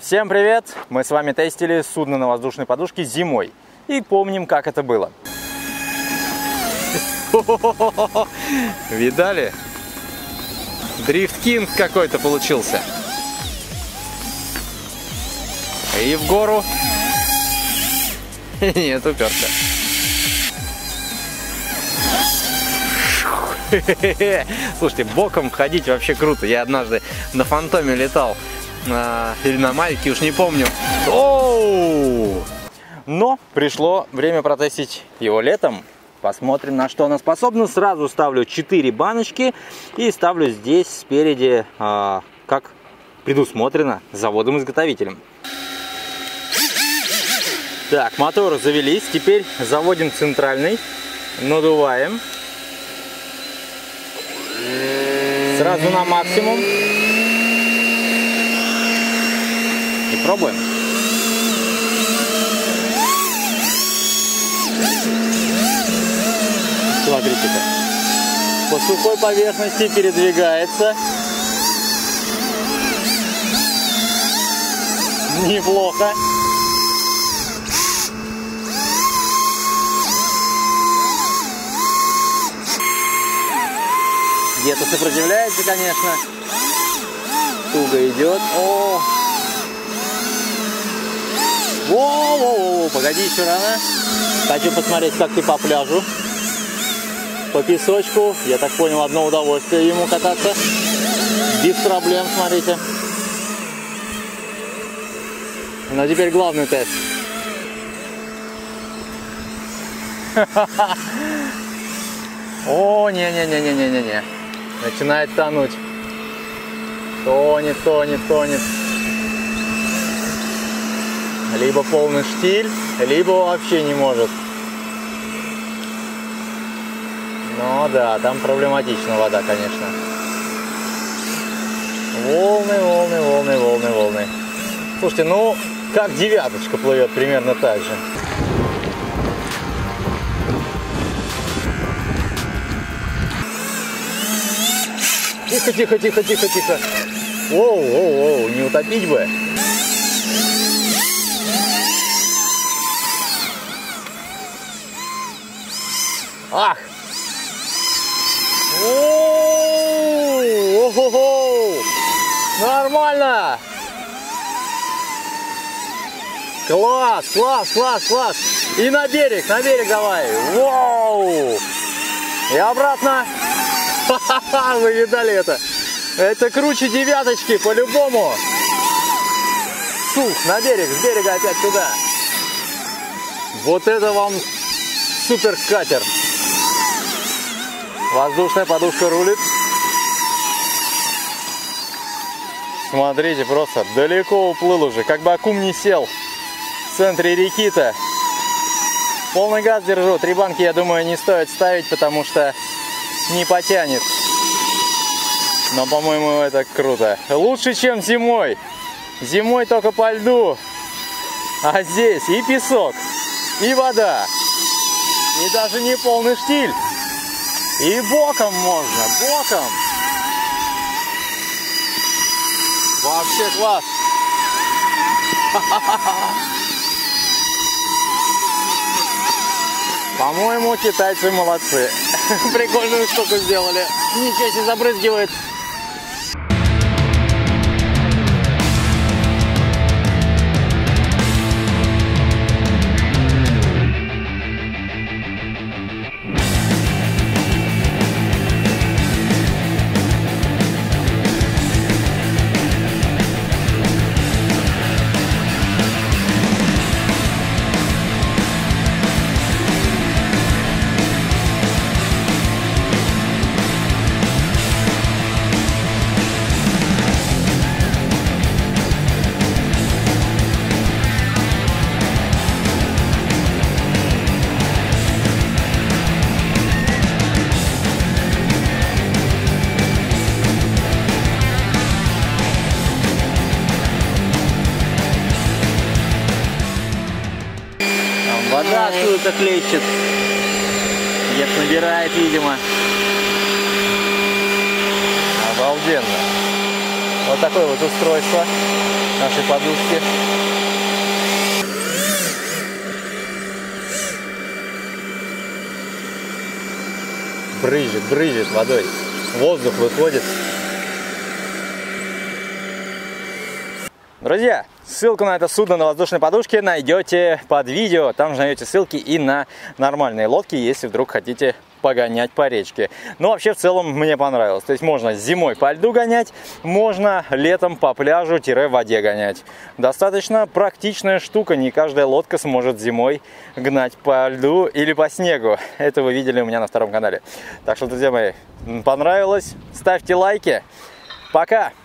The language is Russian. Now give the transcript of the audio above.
Всем привет! Мы с вами тестили судно на воздушной подушке зимой и помним, как это было. Видали? Дрифт-кинг какой-то получился. И в гору. Нет, уперся. Слушайте, боком ходить вообще круто. Я однажды на Фантоме летал. Или на Мальке, уж не помню. Оу! Но пришло время протестить его летом. Посмотрим, на что она способна. Сразу ставлю 4 баночки и ставлю здесь спереди, как предусмотрено заводом-изготовителем. Так, моторы завелись. Теперь заводим центральный. Надуваем. Сразу на максимум. И пробуем. Смотрите-ка. По сухой поверхности передвигается. Неплохо. Где-то сопротивляется, конечно. Туго идет. О! Воу-воу-воу! Погоди, еще рано. Хочу посмотреть, как ты по пляжу. По песочку. Я так понял, одно удовольствие ему кататься. Без проблем, смотрите. Но теперь главный тест. О, не-не-не-не-не-не. Начинает тонуть. Тонет, тонет, тонет. Либо полный штиль, либо вообще не может. Ну да, там проблематична вода, конечно. Волны, волны, волны, волны, волны. Слушайте, ну, как девяточка плывет примерно так же. Тихо, тихо, тихо, тихо, тихо. Воу, воу, воу, не утопить бы. Ах! О-о-о-о! Нормально! Класс, класс, класс, класс! И на берег давай! Вау! И обратно! Ха-ха-ха! Вы видали это? Это круче девяточки, по-любому! Сух, на берег, с берега опять туда! Вот это вам супер катер! Воздушная подушка рулит. Смотрите, просто далеко уплыл уже. Как бы аккум не сел в центре реки-то. Полный газ держу. 3 банки, я думаю, не стоит ставить, потому что не потянет. Но, по-моему, это круто. Лучше, чем зимой. Зимой только по льду. А здесь и песок, и вода. И даже не полный штиль. И боком можно, боком. Вообще класс. По-моему, китайцы молодцы. Прикольную штуку сделали. Ничего себе, забрызгивает. Вода откуда-то хлещет. Где-то набирает, видимо. Обалденно. Вот такое вот устройство нашей подушки. Брызжет водой. Воздух выходит. Друзья, ссылку на это судно на воздушной подушке найдете под видео. Там же найдете ссылки и на нормальные лодки, если вдруг хотите погонять по речке. Но вообще в целом мне понравилось. То есть можно зимой по льду гонять, можно летом по пляжу-в воде гонять. Достаточно практичная штука. Не каждая лодка сможет зимой гнать по льду или по снегу. Это вы видели у меня на втором канале. Так что, друзья мои, понравилось? Ставьте лайки. Пока!